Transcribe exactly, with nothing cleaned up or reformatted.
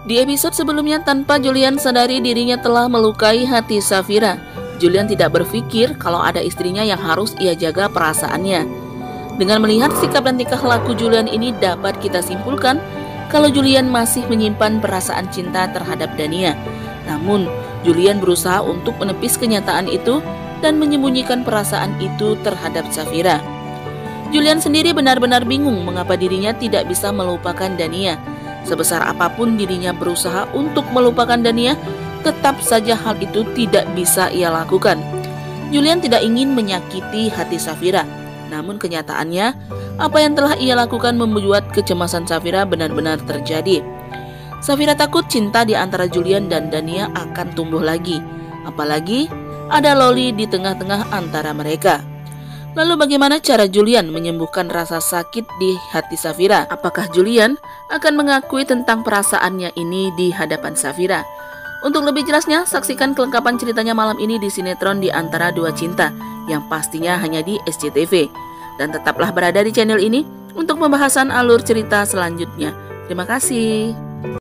Di episode sebelumnya, tanpa Julian sadari dirinya telah melukai hati Safira. Julian tidak berpikir kalau ada istrinya yang harus ia jaga perasaannya. Dengan melihat sikap dan tingkah laku Julian ini, dapat kita simpulkan kalau Julian masih menyimpan perasaan cinta terhadap Dania. Namun, Julian berusaha untuk menepis kenyataan itu dan menyembunyikan perasaan itu terhadap Safira. Julian sendiri benar-benar bingung mengapa dirinya tidak bisa melupakan Dania. Sebesar apapun dirinya berusaha untuk melupakan Dania, tetap saja hal itu tidak bisa ia lakukan. Julian tidak ingin menyakiti hati Safira, namun kenyataannya apa yang telah ia lakukan membuat kecemasan Safira benar-benar terjadi. Safira takut cinta di antara Julian dan Dania akan tumbuh lagi, apalagi ada Loli di tengah-tengah antara mereka. Lalu bagaimana cara Julian menyembuhkan rasa sakit di hati Safira? Apakah Julian akan mengakui tentang perasaannya ini di hadapan Safira? Untuk lebih jelasnya, saksikan kelengkapan ceritanya malam ini di sinetron Di Antara Dua Cinta, yang pastinya hanya di S C T V. Dan tetaplah berada di channel ini untuk pembahasan alur cerita selanjutnya. Terima kasih.